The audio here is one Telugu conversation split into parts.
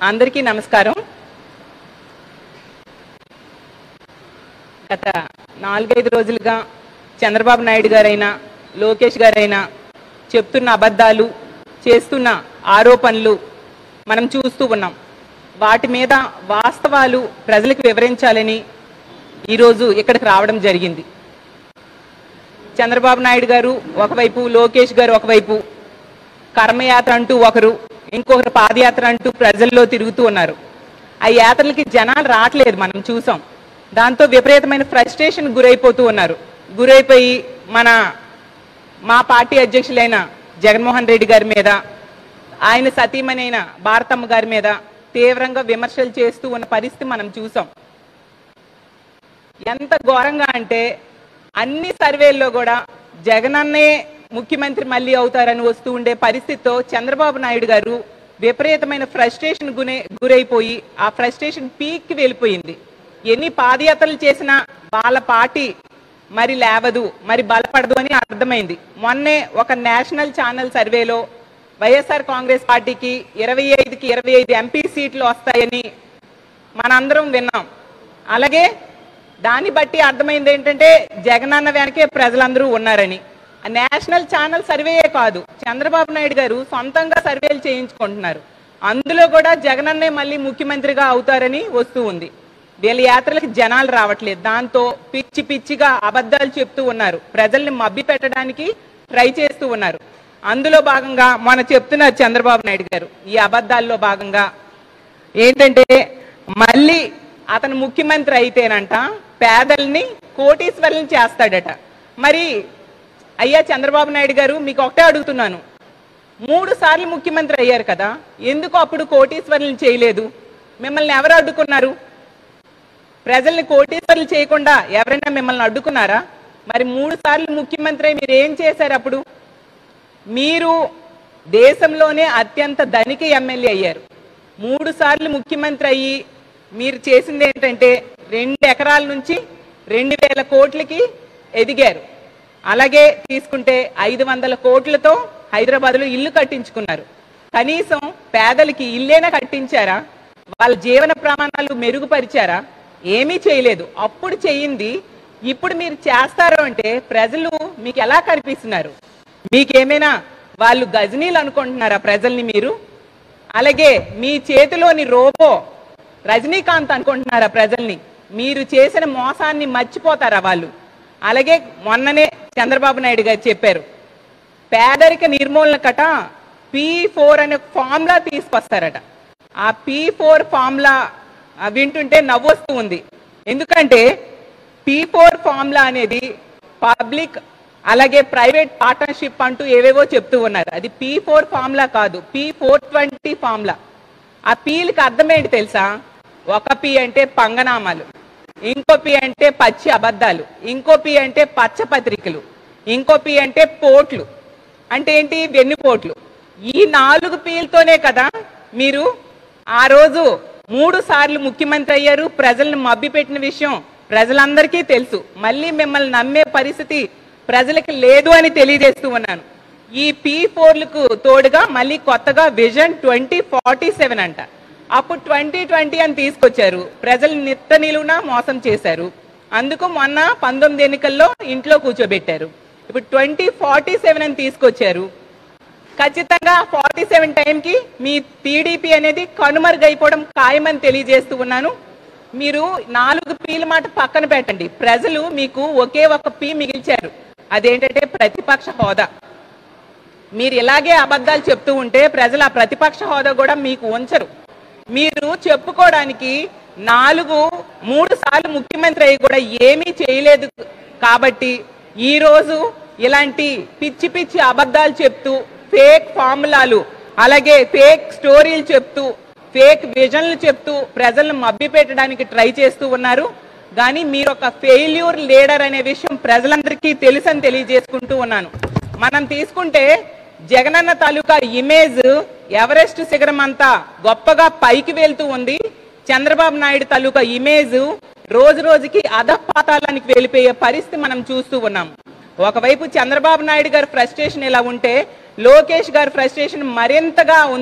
అందరికీ నమస్కారం. గత 4-5 రోజులుగా చంద్రబాబు నాయుడు గారైనా లోకేష్ గారైనా చెప్తున్న అబద్ధాలు చేస్తున్న ఆరోపణలు మనం చూస్తూ ఉన్నాం. వాటి మీద వాస్తవాలు ప్రజలకు వివరించాలని ఈరోజు ఇక్కడికి రావడం జరిగింది. చంద్రబాబు నాయుడు గారు ఒకవైపు, లోకేష్ గారు ఒకవైపు కర్మయాత్ర అంటూ ఒకరు, ఇంకొకరు పాదయాత్ర అంటూ ప్రజల్లో తిరుగుతూ ఉన్నారు. ఆ యాత్రలకి జనాలు రావట్లేదు, మనం చూసాం. దాంతో విపరీతమైన ఫ్రస్ట్రేషన్ గురైపోతూ ఉన్నారు. గురైపోయి మా పార్టీ అధ్యక్షులైన జగన్మోహన్ రెడ్డి గారి మీద, ఆయన సతీమణి అయిన భారతమ్మ గారి మీద తీవ్రంగా విమర్శలు చేస్తూ ఉన్న పరిస్థితి మనం చూసాం. ఎంత ఘోరంగా అంటే అన్ని సర్వేల్లో కూడా జగనన్నే ముఖ్యమంత్రి మళ్ళీ అవుతారని వస్తూ ఉండే పరిస్థితితో చంద్రబాబు నాయుడు గారు విపరీతమైన ఫ్రస్ట్రేషన్ గురైపోయి ఆ ఫ్రస్ట్రేషన్ పీక్కి వెళ్ళిపోయింది. ఎన్ని పాదయాత్రలు చేసినా వాళ్ళ పార్టీ మరి లేవదు, మరి బలపడదు అని అర్థమైంది. మొన్నే ఒక నేషనల్ ఛానల్ సర్వేలో వైఎస్ఆర్ కాంగ్రెస్ పార్టీకి 25కి 25 ఎంపీ సీట్లు వస్తాయని మనందరం విన్నాం. అలాగే దాన్ని బట్టి అర్థమైంది ఏంటంటే జగనన్న వెనకే ప్రజలందరూ ఉన్నారని. నేషనల్ ఛానల్ సర్వేయే కాదు, చంద్రబాబు నాయుడు గారు సొంతంగా సర్వేలు చేయించుకుంటున్నారు. అందులో కూడా జగనన్నే మళ్ళీ ముఖ్యమంత్రిగా అవుతారని వస్తూ ఉంది. వీళ్ళ యాత్రలకు జనాలు రావట్లేదు. దాంతో పిచ్చి పిచ్చిగా అబద్ధాలు చెప్తూ ఉన్నారు, ప్రజల్ని మభ్య పెట్టడానికి ట్రై చేస్తూ ఉన్నారు. అందులో భాగంగా మొన్న చెప్తున్నారు చంద్రబాబు నాయుడు గారు, ఈ అబద్ధాల్లో భాగంగా ఏంటంటే మళ్ళీ అతను ముఖ్యమంత్రి అయితేనంట పేదల్ని కోటీశ్వరులను చేస్తాడట. మరి అయ్యా చంద్రబాబు నాయుడు గారు, మీకు ఒకటే అడుగుతున్నాను, 3 సార్లు ముఖ్యమంత్రి అయ్యారు కదా, ఎందుకు అప్పుడు కోటీశ్వరులను చేయలేదు? మిమ్మల్ని ఎవరు అడ్డుకున్నారు? ప్రజల్ని కోటీశ్వరులు చేయకుండా ఎవరైనా మిమ్మల్ని అడ్డుకున్నారా? మరి 3 సార్లు ముఖ్యమంత్రి అయి మీరు ఏం చేశారు? అప్పుడు మీరు దేశంలోనే అత్యంత ధనిక ఎమ్మెల్యే అయ్యారు. 3 సార్లు ముఖ్యమంత్రి అయ్యి మీరు చేసింది ఏంటంటే 2 ఎకరాల నుంచి 2000 కోట్లకి ఎదిగారు. అలాగే తీసుకుంటే 500 కోట్లతో హైదరాబాద్లో ఇల్లు కట్టించుకున్నారు. కనీసం పేదలకి ఇల్లేనా కట్టించారా? వాళ్ళ జీవన ప్రమాణాలు మెరుగుపరిచారా? ఏమీ చేయలేదు. అప్పుడు చెయ్యింది ఇప్పుడు మీరు చేస్తారు అంటే ప్రజలు మీకు ఎలా కనిపిస్తున్నారు? మీకేమైనా వాళ్ళు గజనీలు అనుకుంటున్నారా ప్రజల్ని మీరు? అలాగే మీ చేతిలోని రోబో రజనీకాంత్ అనుకుంటున్నారా ప్రజల్ని? మీరు చేసిన మోసాన్ని మర్చిపోతారా వాళ్ళు? అలాగే మొన్ననే చంద్రబాబు నాయుడు గారు చెప్పారు, పేదరిక నిర్మూలన కట P4 అనే ఫార్ములా తీసుకొస్తారట. ఆ P4 ఫార్ములా వింటుంటే నవ్వొస్తూ ఉంది. ఎందుకంటే P4 ఫార్ములా అనేది పబ్లిక్ అలాగే ప్రైవేట్ పార్ట్నర్షిప్ అంటూ ఏవేవో చెప్తూ ఉన్నారు. అది P4 ఫార్ములా కాదు, P420 ఫార్ములా. ఆ పీలకి అర్థం ఏంటి తెలుసా? ఒక పి అంటే పంగనామాలు, ఇంకో పి అంటే పచ్చి అబద్ధాలు, ఇంకో పి అంటే పచ్చ పత్రికలు, ఇంకో పి అంటే పోట్లు. అంటే ఏంటి? వెన్నుపోట్లు. ఈ 4 పీలతోనే కదా మీరు ఆ రోజు 3 సార్లు ముఖ్యమంత్రి అయ్యారు. ప్రజలను మభ్యపెట్టిన విషయం ప్రజలందరికీ తెలుసు. మళ్ళీ మిమ్మల్ని నమ్మే పరిస్థితి ప్రజలకు లేదు అని తెలియజేస్తూ ఉన్నాను. ఈ P4లకు తోడుగా మళ్ళీ కొత్తగా విజన్ 2047 అంట. అప్పుడు 2020 అని తీసుకొచ్చారు, ప్రజలు నిత్త నిలువునా మోసం చేశారు. అందుకు మొన్న 19 ఎన్నికల్లో ఇంట్లో కూర్చోబెట్టారు. ఇప్పుడు 2047 అని తీసుకొచ్చారు. ఖచ్చితంగా 47 టైంకి మీ టీడీపీ అనేది కనుమరుగైపోవడం ఖాయమని తెలియజేస్తూ ఉన్నాను. మీరు 4 పీల మాట పక్కన పెట్టండి, ప్రజలు మీకు ఒకే ఒక పీ మిగిల్చారు. అదేంటంటే ప్రతిపక్ష హోదా. మీరు ఇలాగే అబద్ధాలు చెప్తూ ఉంటే ప్రజలు ఆ ప్రతిపక్ష హోదా కూడా మీకు ఉంచరు. మీరు చెప్పుకోవడానికి 3 సార్లు ముఖ్యమంత్రి అయ్యి కూడా ఏమీ చేయలేదు కాబట్టి ఈరోజు ఇలాంటి పిచ్చి పిచ్చి అబద్ధాలు చెప్తూ, ఫేక్ ఫార్ములాలు, అలాగే ఫేక్ స్టోరీలు చెప్తూ, ఫేక్ విజన్లు చెప్తూ ప్రజలను మభ్యపెట్టడానికి ట్రై చేస్తూ ఉన్నారు. కానీ మీరు ఒక ఫెయిల్యూర్ లీడర్ అనే విషయం ప్రజలందరికీ తెలుసని తెలియజేసుకుంటూ ఉన్నాను. మనం తీసుకుంటే జగనన్న తాలూకా ఇమేజ్ ఎవరెస్ట్ శిఖరం అంతా గొప్పగా పైకి వెళ్తూ ఉంది. చంద్రబాబు నాయుడు తాలూకా ఇమేజ్ రోజు రోజుకి అధపాతాళానికి వెళ్ళిపోయే పరిస్థితి మనం చూస్తూ ఉన్నాం. ఒకవైపు చంద్రబాబు నాయుడు గారి ఫ్రస్ట్రేషన్ ఇలా ఉంటే లోకేష్ గారి ఫ్రస్ట్రేషన్ మరింతగా ఉంది.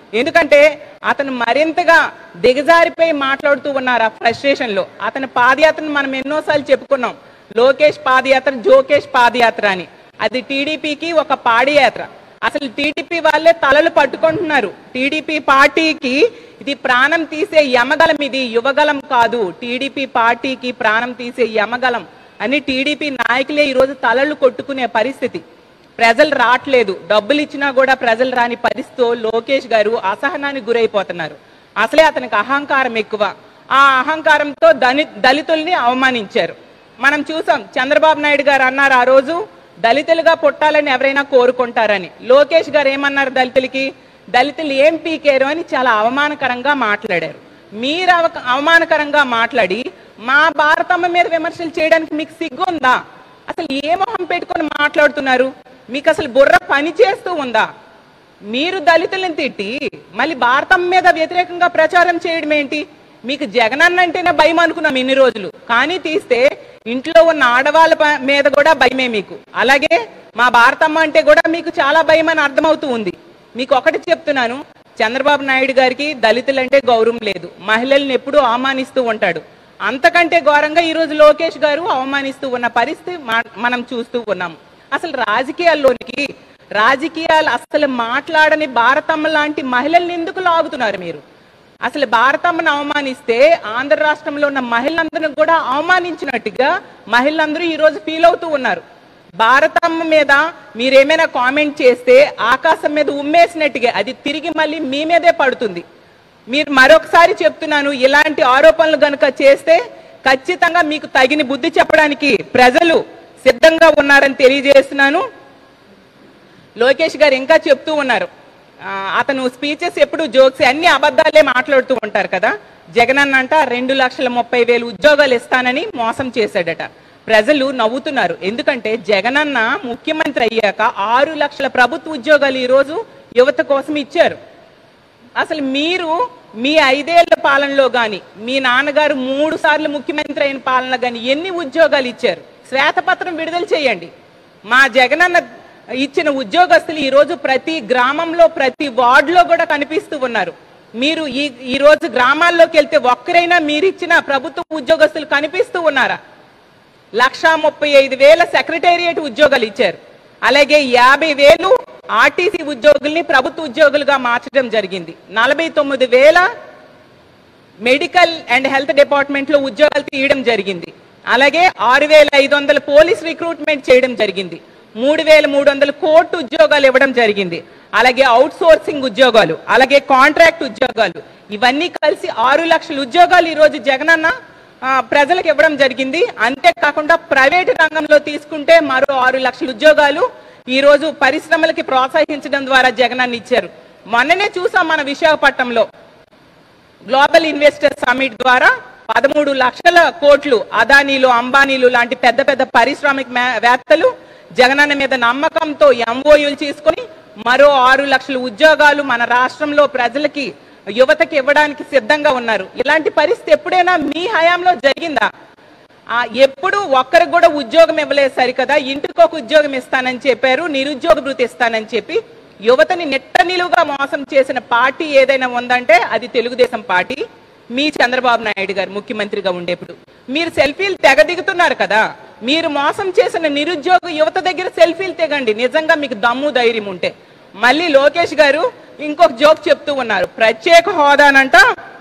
ఎందుకంటే అతను మరింతగా దిగజారిపోయి మాట్లాడుతూ ఉన్నారు ఆ ఫ్రస్ట్రేషన్లో. అతని పాదయాత్రను మనం ఎన్నోసార్లు చెప్పుకున్నాం, లోకేష్ పాదయాత్ర, జోకేష్ పాదయాత్ర అని. అది టీడీపీకి ఒక పాదయాత్ర. అసలు టీడీపీ వాళ్ళే తలలు పట్టుకుంటున్నారు. టీడీపీ పార్టీకి ఇది ప్రాణం తీసే యమగలం, ఇది యువగలం కాదు, టీడీపీ పార్టీకి ప్రాణం తీసే యమగలం అని టీడీపీ నాయకులే ఈరోజు తలలు కొట్టుకునే పరిస్థితి. ప్రజలు రావట్లేదు, డబ్బులు ఇచ్చినా కూడా ప్రజలు రాని పరిస్థితితో లోకేష్ గారు అసహనానికి గురైపోతున్నారు. అసలే అతనికి అహంకారం ఎక్కువ. ఆ అహంకారంతో దళితుల్ని అవమానించారు. మనం చూసాం, చంద్రబాబు నాయుడు గారు అన్నారు ఆ రోజు, దళితులుగా పుట్టాలని ఎవరైనా కోరుకుంటారని. లోకేష్ గారు ఏమన్నారు దళితులకి? దళితులు ఏం పీకేరు అని చాలా అవమానకరంగా మాట్లాడారు. మీరు అవమానకరంగా మాట్లాడి మా భారతమ్మ మీద విమర్శలు చేయడానికి మీకు సిగ్గుందా? అసలు ఏ మొహం పెట్టుకొని మాట్లాడుతున్నారు? మీకు అసలు బుర్ర పని చేస్తూ ఉందా? మీరు దళితులను తిట్టి మళ్ళీ భారతమ్మ మీద వ్యతిరేకంగా ప్రచారం చేయడం ఏంటి? మీకు జగనన్న అంటేనే భయం అనుకున్నాం ఇన్ని రోజులు, కానీ తీస్తే ఇంట్లో ఉన్న ఆడవాళ్ళ మీద కూడా భయమే మీకు. అలాగే మా భారతమ్మ అంటే కూడా మీకు చాలా భయం అని అర్థమవుతూ ఉంది. మీకు ఒకటి చెప్తున్నాను, చంద్రబాబు నాయుడు గారికి దళితులంటే గౌరవం లేదు, మహిళల్ని ఎప్పుడూ అవమానిస్తూ ఉంటాడు. అంతకంటే ఘోరంగా ఈరోజు లోకేష్ గారు అవమానిస్తూ ఉన్న పరిస్థితి మనం చూస్తూ ఉన్నాము. అసలు రాజకీయాలు అసలు మాట్లాడని భారతమ్మ లాంటి మహిళల్ని ఎందుకు లాగుతున్నారు మీరు? అసలు భారతమ్మను అవమానిస్తే ఆంధ్ర రాష్ట్రంలో ఉన్న మహిళలందరినీ కూడా అవమానించినట్టుగా మహిళలందరూ ఈరోజు ఫీల్ అవుతూ ఉన్నారు. భారతమ్మ మీద మీరేమైనా కామెంట్ చేస్తే ఆకాశం మీద ఉమ్మేసినట్టుగా అది తిరిగి మళ్ళీ మీ మీదే పడుతుంది. మీరు మరొకసారి చెప్తున్నాను, ఇలాంటి ఆరోపణలు గనుక చేస్తే ఖచ్చితంగా మీకు తగిన బుద్ధి చెప్పడానికి ప్రజలు సిద్ధంగా ఉన్నారని తెలియజేస్తున్నాను. లోకేష్ గారు ఇంకా చెప్తూ ఉన్నారు, అతను స్పీచెస్ ఎప్పుడు జోక్స్ అన్ని అబద్ధాలే మాట్లాడుతూ ఉంటారు కదా. జగనన్న అంట 2,30,000 ఉద్యోగాలు ఇస్తానని మోసం చేశాడట. ప్రజలు నవ్వుతున్నారు, ఎందుకంటే జగనన్న ముఖ్యమంత్రి అయ్యాక 6 లక్షల ప్రభుత్వ ఉద్యోగాలు ఈరోజు యువత కోసం ఇచ్చారు. అసలు మీరు మీ 5 ఏళ్ల పాలనలో కానీ మీ నాన్నగారు 3 సార్లు ముఖ్యమంత్రి అయిన పాలన కానీ ఎన్ని ఉద్యోగాలు ఇచ్చారు? శ్వేతపత్రం విడుదల చేయండి. మా జగనన్న ఇచ్చిన ఉద్యోగస్తులు ఈరోజు ప్రతి గ్రామంలో ప్రతి వార్డులో కూడా కనిపిస్తూ ఉన్నారు. మీరు ఈ రోజు గ్రామాల్లోకి వెళ్తే ఒక్కరైనా మీరు ఇచ్చిన ప్రభుత్వ ఉద్యోగస్తులు కనిపిస్తూ ఉన్నారా? 1,35,000 సెక్రటేరియట్ ఉద్యోగాలు ఇచ్చారు. అలాగే 50,000 ఆర్టీసీ ఉద్యోగుల్ని ప్రభుత్వ ఉద్యోగులుగా మార్చడం జరిగింది. 49,000 మెడికల్ అండ్ హెల్త్ డిపార్ట్మెంట్ లో ఉద్యోగాలు తీయడం జరిగింది. అలాగే 6,500 పోలీస్ రిక్రూట్మెంట్ చేయడం జరిగింది. 3,300 కోర్టు ఉద్యోగాలు ఇవ్వడం జరిగింది. అలాగే అవుట్ సోర్సింగ్ ఉద్యోగాలు, అలాగే కాంట్రాక్ట్ ఉద్యోగాలు, ఇవన్నీ కలిసి 6 లక్షల ఉద్యోగాలు ఈరోజు జగనన్న ప్రజలకు ఇవ్వడం జరిగింది. అంతేకాకుండా ప్రైవేటు రంగంలో తీసుకుంటే మరో 6 లక్షల ఉద్యోగాలు ఈరోజు పరిశ్రమలకి ప్రోత్సహించడం ద్వారా జగనన్న ఇచ్చారు. మొన్ననే చూసాం మన విశాఖపట్నంలో గ్లోబల్ ఇన్వెస్టర్ సమిట్ ద్వారా 13 లక్షల కోట్లు అదానీలు, అంబానీలు లాంటి పెద్ద పెద్ద పారిశ్రామికవేత్తలు జగనన్న మీద నమ్మకంతో ఎంఓయూలు తీసుకొని మరో 6 లక్షల ఉద్యోగాలు మన రాష్ట్రంలో ప్రజలకి, యువతకి ఇవ్వడానికి సిద్ధంగా ఉన్నారు. ఇలాంటి పరిస్థితి ఎప్పుడైనా మీ హయాంలో జరిగిందా? ఎప్పుడు ఒక్కరికి కూడా ఉద్యోగం ఇవ్వలేదు సరికదా, ఇంటికి ఒక ఉద్యోగం ఇస్తానని చెప్పారు, నిరుద్యోగ భృతి ఇస్తానని చెప్పి యువతని నిట్ట నిలువుగా మోసం చేసిన పార్టీ ఏదైనా ఉందంటే అది తెలుగుదేశం పార్టీ. మీ చంద్రబాబు నాయుడు గారు ముఖ్యమంత్రిగా ఉండేప్పుడు మీరు సెల్ఫీలు తెగ దిగుతున్నారు కదా. మీరు మోసం చేసిన నిరుద్యోగ యువత దగ్గర సెల్ఫీలు తెగండి, నిజంగా మీకు దమ్ము ధైర్యం ఉంటే. మళ్ళీ లోకేష్ గారు ఇంకొక జోక్ చెప్తూ ఉన్నారు, ప్రత్యేక హోదానంట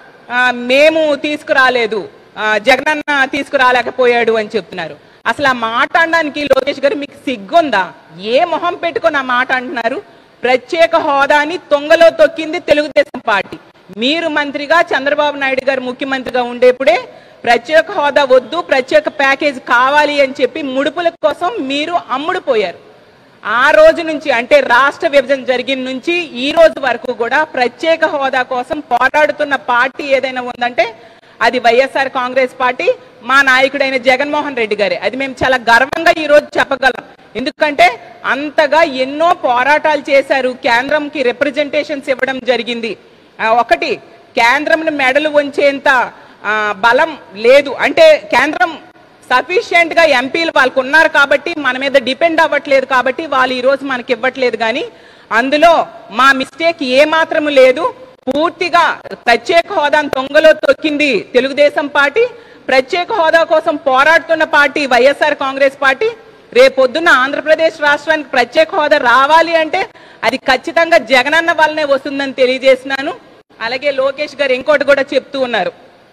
మేము తీసుకురాలేదు, జగనన్న తీసుకురాలేకపోయాడు అని చెప్తున్నారు. అసలు ఆ మాట అనడానికి లోకేష్ గారు మీకు సిగ్గుందా? ఏ మొహం పెట్టుకొని ఆ మాట అంటున్నారు? ప్రత్యేక హోదాని తొంగలో తొక్కింది తెలుగుదేశం పార్టీ. మీరు మంత్రిగా, చంద్రబాబు నాయుడు గారు ముఖ్యమంత్రిగా ఉండేప్పుడే ప్రత్యేక హోదా వద్దు, ప్రత్యేక ప్యాకేజ్ కావాలి అని చెప్పి ముడుపుల కోసం మీరు అమ్ముడుపోయారు. ఆ రోజు నుంచి అంటే రాష్ట్ర విభజన జరిగిన నుంచి ఈ రోజు వరకు కూడా ప్రత్యేక హోదా కోసం పోరాడుతున్న పార్టీ ఏదైనా ఉందంటే అది వైఎస్ఆర్ కాంగ్రెస్ పార్టీ, మా నాయకుడైన జగన్మోహన్ రెడ్డి గారే. అది మేము చాలా గర్వంగా ఈ రోజు చెప్పగలం. ఎందుకంటే అంతగా ఎన్నో పోరాటాలు చేశారు, కేంద్రంకి రిప్రజెంటేషన్స్ ఇవ్వడం జరిగింది. ఒకటి, కేంద్రంను మెడలు వంచేంత బలం లేదు, అంటే కేంద్రం సఫిషియెంట్ గా ఎంపీలు వాళ్ళకు ఉన్నారు కాబట్టి మన మీద డిపెండ్ అవ్వట్లేదు కాబట్టి వాళ్ళు ఈ రోజు మనకి ఇవ్వట్లేదు. కానీ అందులో మా మిస్టేక్ ఏ మాత్రము లేదు. పూర్తిగా ప్రత్యేక హోదాను తొంగలో తొక్కింది తెలుగుదేశం పార్టీ. ప్రత్యేక హోదా కోసం పోరాడుతున్న పార్టీ వైఎస్ఆర్ కాంగ్రెస్ పార్టీ. రేపొద్దున ఆంధ్రప్రదేశ్ రాష్ట్రానికి ప్రత్యేక హోదా రావాలి అంటే అది ఖచ్చితంగా జగనన్న వల్లనే వస్తుందని తెలియజేసినాను. అలాగే లోకేష్ గారు ఇంకోటి కూడా చెప్తూ ఉన్నారు,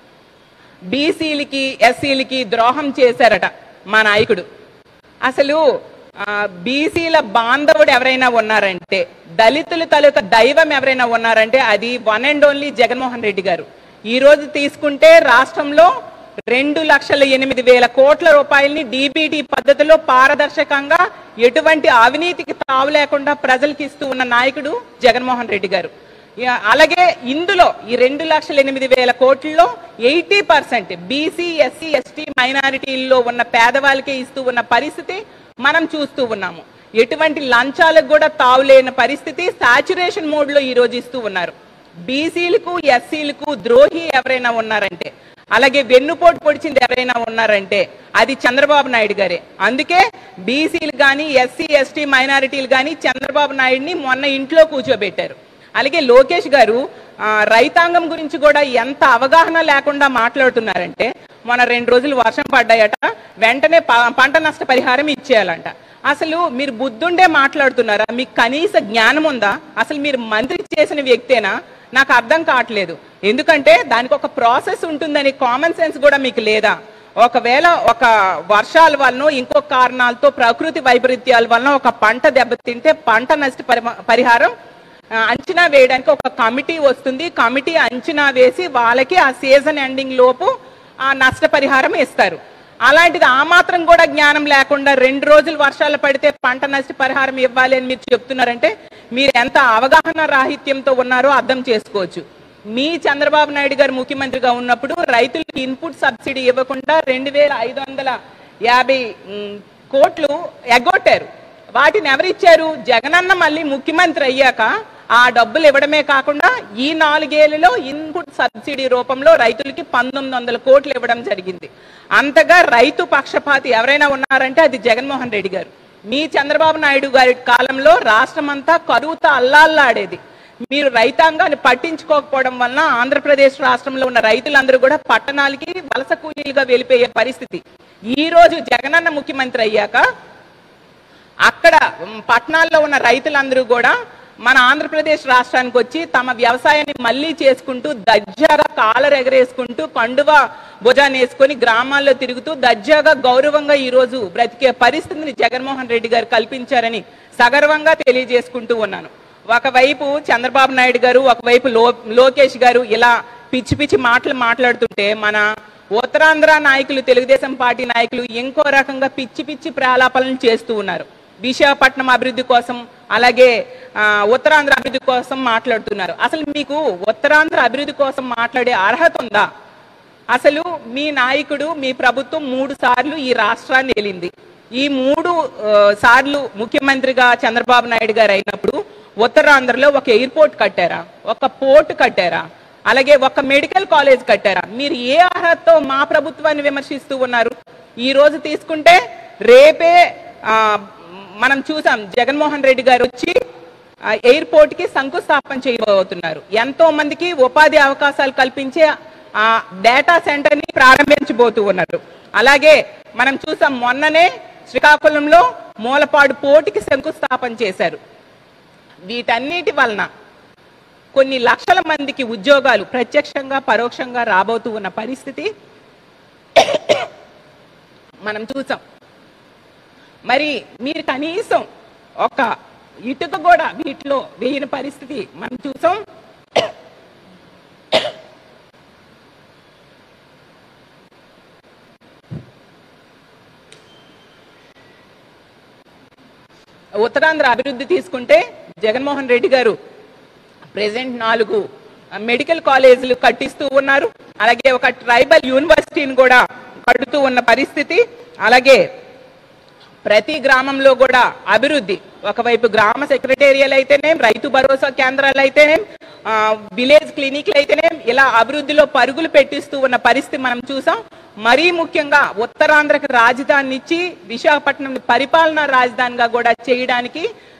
బీసీలకి ఎస్సీలకి ద్రోహం చేశారట మా నాయకుడు. అసలు బీసీల బాంధవుడు ఎవరైనా ఉన్నారంటే, దళితుల తాలూకా దైవం ఎవరైనా ఉన్నారంటే అది one and only Jaganmohan Reddy గారు. ఈ రోజు తీసుకుంటే రాష్ట్రంలో 2,08,000 కోట్ల రూపాయలని డీబీటీ పద్ధతిలో పారదర్శకంగా ఎటువంటి అవినీతికి తావు లేకుండా ప్రజలకు ఇస్తూ ఉన్న నాయకుడు జగన్మోహన్ రెడ్డి గారు. అలాగే ఇందులో ఈ 2,08,000 కోట్లలో 80% బీసీ ఎస్సీ ఎస్టీ మైనారిటీల్లో ఉన్న పేదవాళ్ళకే ఇస్తూ ఉన్న పరిస్థితి మనం చూస్తూ ఉన్నాము. ఎటువంటి లంచాలకు కూడా తావులేని పరిస్థితి సాచురేషన్ మోడ్ లో ఈ రోజు ఇస్తూ ఉన్నారు. బీసీలకు ఎస్సీలకు ద్రోహి ఎవరైనా ఉన్నారంటే, అలాగే వెన్నుపోటు పొడిచింది ఎవరైనా ఉన్నారంటే అది చంద్రబాబు నాయుడు గారే. అందుకే బీసీలు కానీ ఎస్సీ ఎస్టీ మైనారిటీలు కానీ చంద్రబాబు నాయుడిని మొన్న ఇంట్లో కూర్చోబెట్టారు. అలాగే లోకేష్ గారు రైతాంగం గురించి కూడా ఎంత అవగాహన లేకుండా మాట్లాడుతున్నారంటే, మొన్న 2 రోజులు వర్షం పడ్డాయట, వెంటనే పంట నష్ట పరిహారం ఇచ్చేయాలంట. అసలు మీరు బుద్ధుండే మాట్లాడుతున్నారా? మీకు కనీస జ్ఞానం ఉందా? అసలు మీరు మంత్రి చేసిన వ్యక్తేనా? నాకు అర్థం కావట్లేదు. ఎందుకంటే దానికి ఒక ప్రాసెస్ ఉంటుందని కామన్ సెన్స్ కూడా మీకు లేదా? ఒకవేళ ఒక వర్షాల వలన ఇంకో కారణాలతో ప్రకృతి వైపరీత్యాల వలన ఒక పంట దెబ్బతింటే పంట నష్ట పరిహారం అంచనా వేయడానికి ఒక కమిటీ వస్తుంది. కమిటీ అంచనా వేసి వాళ్ళకి ఆ సీజన్ ఎండింగ్ లోపు ఆ నష్టపరిహారం ఇస్తారు. అలాంటిది ఆ మాత్రం కూడా జ్ఞానం లేకుండా 2 రోజులు వర్షాలు పడితే పంట నష్టపరిహారం ఇవ్వాలి అని మీరు చెప్తున్నారంటే మీరు ఎంత అవగాహన రాహిత్యంతో ఉన్నారో అర్థం చేసుకోవచ్చు. మీ చంద్రబాబు నాయుడు గారు ముఖ్యమంత్రిగా ఉన్నప్పుడు రైతులకు ఇన్పుట్ సబ్సిడీ ఇవ్వకుండా 2,550 కోట్లు ఎగ్గొట్టారు. వాటిని ఎవరిచ్చారు? జగనన్న మళ్ళీ ముఖ్యమంత్రి అయ్యాక ఆ డబ్బులు ఇవ్వడమే కాకుండా ఈ 4 ఏళ్లలో ఇన్పుట్ సబ్సిడీ రూపంలో రైతులకి 1,900 కోట్లు ఇవ్వడం జరిగింది. అంతగా రైతు పక్షపాతి ఎవరైనా ఉన్నారంటే అది జగన్మోహన్ రెడ్డి గారు. మీ చంద్రబాబు నాయుడు గారి కాలంలో రాష్ట్రం అంతా కరువుతో అల్లాల్లాడేది. మీరు రైతాంగాన్ని పట్టించుకోకపోవడం వలన ఆంధ్రప్రదేశ్ రాష్ట్రంలో ఉన్న రైతులందరూ కూడా పట్టణాలకి వలస కూలీలుగా వెళ్ళిపోయే పరిస్థితి. ఈ రోజు జగనన్న ముఖ్యమంత్రి అయ్యాక అక్కడ పట్టణాల్లో ఉన్న రైతులందరూ కూడా మన ఆంధ్రప్రదేశ్ రాష్ట్రానికి వచ్చి తమ వ్యవసాయాన్ని మళ్ళీ చేసుకుంటూ దర్జాగా కాలర్ ఎగరేసుకుంటూ కండువా భుజాన్ని వేసుకొని గ్రామాల్లో తిరుగుతూ దర్జాగా గౌరవంగా ఈ రోజు బ్రతికే పరిస్థితిని జగన్మోహన్ రెడ్డి గారు కల్పించారని సగర్వంగా తెలియజేసుకుంటూ ఉన్నాను. ఒకవైపు చంద్రబాబు నాయుడు గారు, ఒకవైపు లోకేష్ గారు ఇలా పిచ్చి పిచ్చి మాటలు మాట్లాడుతుంటే మన ఉత్తరాంధ్ర నాయకులు, తెలుగుదేశం పార్టీ నాయకులు ఇంకో రకంగా పిచ్చి పిచ్చి ప్రాలాపనలు చేస్తూ ఉన్నారు. విశాఖపట్నం అభివృద్ధి కోసం, అలాగే ఉత్తరాంధ్ర అభివృద్ధి కోసం మాట్లాడుతున్నారు. అసలు మీకు ఉత్తరాంధ్ర అభివృద్ధి కోసం మాట్లాడే అర్హత ఉందా? అసలు మీ నాయకుడు, మీ ప్రభుత్వం 3 సార్లు ఈ రాష్ట్రాన్ని ఏలింది. ఈ 3 సార్లు ముఖ్యమంత్రిగా చంద్రబాబు నాయుడు గారు అయినప్పుడు ఉత్తరాంధ్రలో ఒక ఎయిర్పోర్ట్ కట్టారా? ఒక పోర్ట్ కట్టారా? అలాగే ఒక మెడికల్ కాలేజ్ కట్టారా? మీరు ఏ అర్హతతో మా ప్రభుత్వాన్ని విమర్శిస్తూ ఉన్నారు? ఈ రోజు తీసుకుంటే రేపే మనం చూసాం, జగన్మోహన్ రెడ్డి గారు వచ్చి ఎయిర్పోర్ట్ కి శంకుస్థాపన చేయబోతున్నారు. ఎంతో మందికి ఉపాధి అవకాశాలు కల్పించే ఆ డేటా సెంటర్ ని ప్రారంభించబోతూ ఉన్నారు. అలాగే మనం చూసాం, మొన్ననే శ్రీకాకుళంలో మూలపాడు పోర్టుకి శంకుస్థాపన చేశారు. వీటన్నిటి వలన కొన్ని లక్షల మందికి ఉద్యోగాలు ప్రత్యక్షంగా పరోక్షంగా రాబోతూ ఉన్న పరిస్థితి మనం చూసాం. మరి మీరు కనీసం ఒక ఇటుక కూడా వీటిలో వేయని పరిస్థితి మనం చూసాం. ఉత్తరాంధ్ర అభివృద్ధి తీసుకుంటే జగన్మోహన్ రెడ్డి గారు ప్రెసెంట్ 4 మెడికల్ కాలేజీలు కట్టిస్తూ ఉన్నారు. అలాగే ఒక ట్రైబల్ యూనివర్సిటీని కూడా కడుతూ ఉన్న పరిస్థితి. అలాగే ప్రతి గ్రామంలో కూడా అభివృద్ధి, ఒకవైపు గ్రామ సెక్రటేరియల్ అయితేనేం, రైతు భరోసా కేంద్రాలు అయితేనేం, విలేజ్ క్లినిక్లు అయితేనేం, ఇలా అభివృద్ధిలో పరుగులు పెట్టిస్తూ ఉన్న పరిస్థితి మనం చూసాం. మరీ ముఖ్యంగా ఉత్తరాంధ్రకి రాజధాని ఇచ్చి విశాఖపట్నం పరిపాలనా రాజధానిగా కూడా చేయడానికి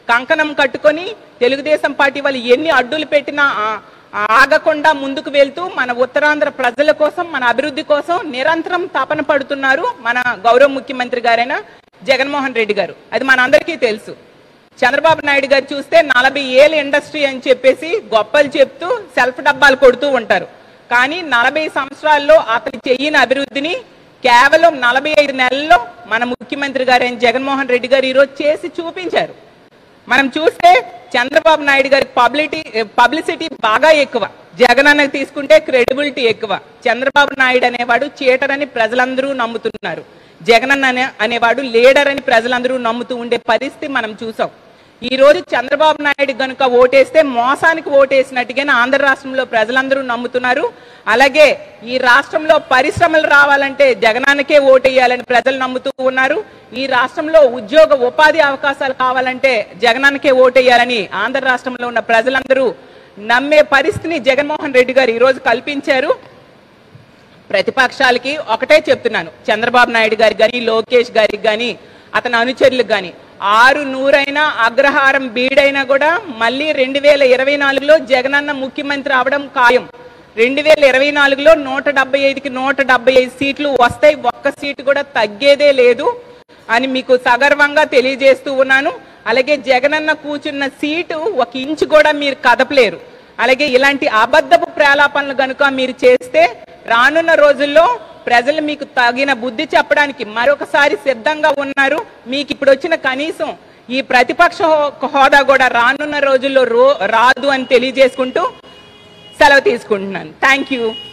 కంకణం కట్టుకొని తెలుగుదేశం పార్టీ వాళ్ళు ఎన్ని అడ్డులు పెట్టినా ఆగకుండా ముందుకు వెళ్తూ మన ఉత్తరాంధ్ర ప్రజల కోసం, మన అభివృద్ధి కోసం నిరంతరం తపన పడుతున్నారు మన గౌరవ ముఖ్యమంత్రి గారైన జగన్మోహన్ రెడ్డి గారు. అది మనందరికీ తెలుసు. చంద్రబాబు నాయుడు గారు చూస్తే 40 ఏళ్ళ ఇండస్ట్రీ అని చెప్పేసి గొప్పలు చెప్తూ సెల్ఫ్ డబ్బాలు కొడుతూ ఉంటారు. కానీ 40 సంవత్సరాల్లో అతను చెయ్యని అభివృద్ధిని కేవలం 45 నెలల్లో మన ముఖ్యమంత్రి గారైన జగన్మోహన్ రెడ్డి గారు ఈరోజు చేసి చూపించారు. మనం చూస్తే చంద్రబాబు నాయుడు గారి పబ్లిసిటీ బాగా ఎక్కువ, జగన్ అన్నకు తీసుకుంటే క్రెడిబిలిటీ ఎక్కువ. చంద్రబాబు నాయుడు అనేవాడు చీటర్ అని ప్రజలందరూ నమ్ముతున్నారు, జగన్ అన్న అనేవాడు లీడర్ అని ప్రజలందరూ నమ్ముతూ ఉండే పరిస్థితి మనం చూసాం. ఈ రోజు చంద్రబాబు నాయుడు గనుక ఓటేస్తే మోసానికి ఓటేసినట్టుగానే ఆంధ్ర రాష్ట్రంలో ప్రజలందరూ నమ్ముతున్నారు. అలాగే ఈ రాష్ట్రంలో పరిశ్రమలు రావాలంటే జగనానికే ఓటేయాలని ప్రజలు నమ్ముతూ ఉన్నారు. ఈ రాష్ట్రంలో ఉద్యోగ ఉపాధి అవకాశాలు కావాలంటే జగనానికే ఓటేయాలని ఆంధ్ర రాష్ట్రంలో ఉన్న ప్రజలందరూ నమ్మే పరిస్థితిని జగన్మోహన్ రెడ్డి గారు ఈరోజు కల్పించారు. ప్రతిపక్షాలకి ఒకటే చెప్తున్నాను, చంద్రబాబు నాయుడు గారికి కానీ, లోకేష్ గారికి కానీ, అతని అనుచరులకు కానీ 600 అగ్రహారం బీడైనా కూడా మళ్ళీ 2024లో జగనన్న ముఖ్యమంత్రి అవడం ఖాయం. 2024లో 175కి 175 సీట్లు వస్తాయి, ఒక్క సీటు కూడా తగ్గేదే లేదు అని మీకు సగర్వంగా తెలియజేస్తూ ఉన్నాను. అలాగే జగనన్న కూర్చున్న సీటు 1 ఇంచు కూడా మీరు కదపలేరు. అలాగే ఇలాంటి అబద్ధపు ప్రేలాపనలు కనుక మీరు చేస్తే రానున్న రోజుల్లో ప్రజలు మీకు తగిన బుద్ధి చెప్పడానికి మరొకసారి సిద్ధంగా ఉన్నారు. మీకు ఇప్పుడు వచ్చిన కనీసం ఈ ప్రతిపక్ష హోదా కూడా రానున్న రోజుల్లో రాదు అని తెలియజేసుకుంటూ సెలవు తీసుకుంటున్నాను. Thank you.